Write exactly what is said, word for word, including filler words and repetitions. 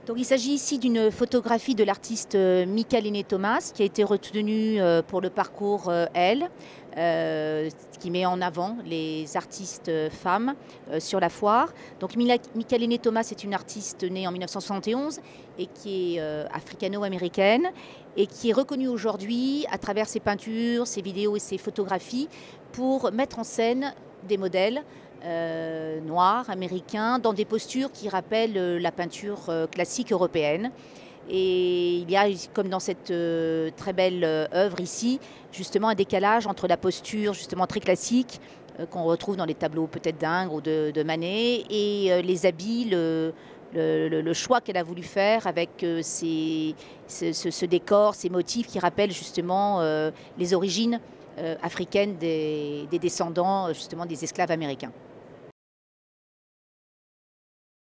Donc, il s'agit ici d'une photographie de l'artiste euh, Mickaëline Thomas qui a été retenue euh, pour le parcours euh, Elle, euh, qui met en avant les artistes euh, femmes euh, sur la foire. Donc Mila- Mickaëline Thomas est une artiste née en mille neuf cent soixante et onze et qui est euh, africano-américaine et qui est reconnue aujourd'hui à travers ses peintures, ses vidéos et ses photographies pour mettre en scène des modèles Euh, noirs, américains, dans des postures qui rappellent euh, la peinture euh, classique européenne. Et il y a, comme dans cette euh, très belle euh, œuvre ici, justement un décalage entre la posture justement très classique euh, qu'on retrouve dans les tableaux peut-être d'Ingres ou de, de Manet et euh, les habits, le, le, le- le choix qu'elle a voulu faire avec euh, ces- ce, ce- ce décor, ces motifs qui rappellent justement euh, les origines euh, africaines des, des descendants justement des esclaves américains.